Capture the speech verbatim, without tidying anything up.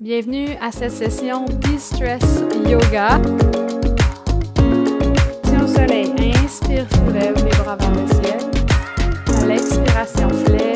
Bienvenue à cette session De-Stress Yoga. Position au soleil, inspire, soulève les bras vers le ciel. À l'expiration, flèche